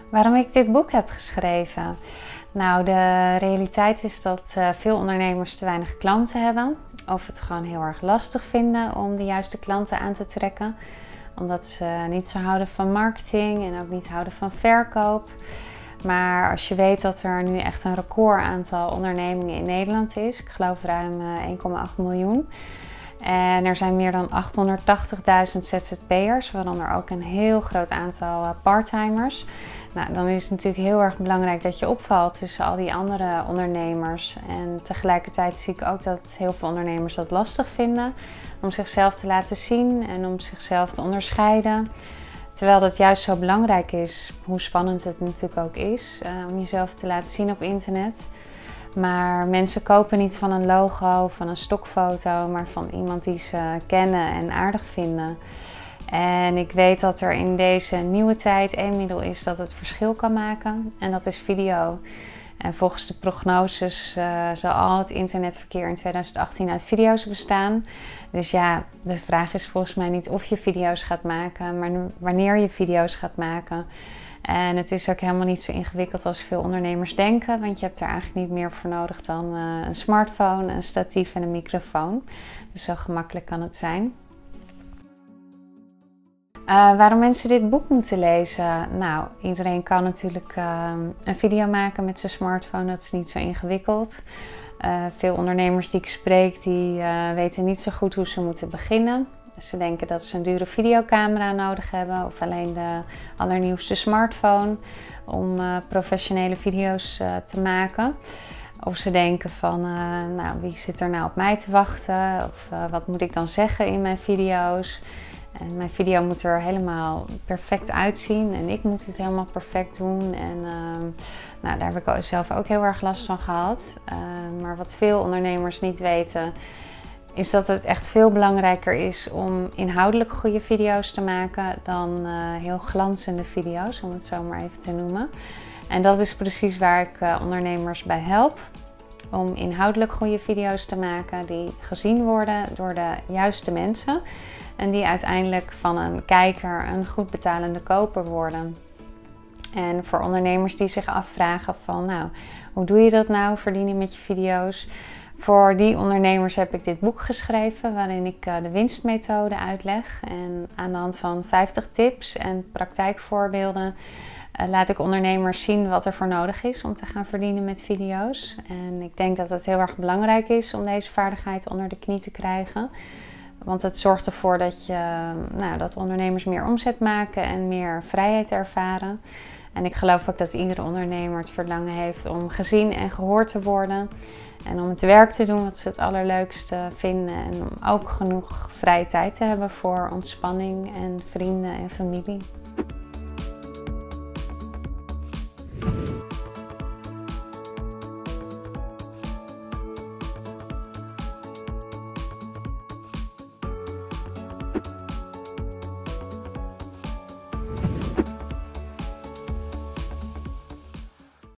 Waarom ik dit boek heb geschreven? Nou, de realiteit is dat veel ondernemers te weinig klanten hebben. Of het gewoon heel erg lastig vinden om de juiste klanten aan te trekken. Omdat ze niet zo houden van marketing en ook niet houden van verkoop. Maar als je weet dat er nu echt een record aantal ondernemingen in Nederland is. Ik geloof ruim 1,8 miljoen. En er zijn meer dan 880.000 ZZP'ers, waaronder ook een heel groot aantal parttimers. Nou, dan is het natuurlijk heel erg belangrijk dat je opvalt tussen al die andere ondernemers. En tegelijkertijd zie ik ook dat heel veel ondernemers dat lastig vinden om zichzelf te laten zien en om zichzelf te onderscheiden. Terwijl dat juist zo belangrijk is, hoe spannend het natuurlijk ook is, om jezelf te laten zien op internet. Maar mensen kopen niet van een logo, van een stokfoto, maar van iemand die ze kennen en aardig vinden. En ik weet dat er in deze nieuwe tijd één middel is dat het verschil kan maken. En dat is video. En volgens de prognoses zal al het internetverkeer in 2018 uit video's bestaan. Dus ja, de vraag is volgens mij niet of je video's gaat maken, maar wanneer je video's gaat maken. En het is ook helemaal niet zo ingewikkeld als veel ondernemers denken, want je hebt er eigenlijk niet meer voor nodig dan een smartphone, een statief en een microfoon. Dus zo gemakkelijk kan het zijn. Waarom mensen dit boek moeten lezen? Nou, iedereen kan natuurlijk een video maken met zijn smartphone, dat is niet zo ingewikkeld. Veel ondernemers die ik spreek, die weten niet zo goed hoe ze moeten beginnen. Ze denken dat ze een dure videocamera nodig hebben of alleen de allernieuwste smartphone om professionele video's te maken. Of ze denken van, nou, wie zit er nou op mij te wachten? Of wat moet ik dan zeggen in mijn video's? En mijn video moet er helemaal perfect uitzien en ik moet het helemaal perfect doen. En nou, daar heb ik zelf ook heel erg last van gehad. Maar wat veel ondernemers niet weten, is dat het echt veel belangrijker is om inhoudelijk goede video's te maken dan heel glanzende video's, om het zo maar even te noemen. En dat is precies waar ik ondernemers bij help. Om inhoudelijk goede video's te maken die gezien worden door de juiste mensen. En die uiteindelijk van een kijker een goed betalende koper worden. En voor ondernemers die zich afvragen van, nou, hoe doe je dat nou, verdienen met je video's? Voor die ondernemers heb ik dit boek geschreven waarin ik de winstmethode uitleg. En aan de hand van 50 tips en praktijkvoorbeelden laat ik ondernemers zien wat er voor nodig is om te gaan verdienen met video's. En ik denk dat het heel erg belangrijk is om deze vaardigheid onder de knie te krijgen. Want het zorgt ervoor dat ondernemers meer omzet maken en meer vrijheid ervaren. En ik geloof ook dat iedere ondernemer het verlangen heeft om gezien en gehoord te worden. En om het werk te doen wat ze het allerleukste vinden. En om ook genoeg vrije tijd te hebben voor ontspanning en vrienden en familie.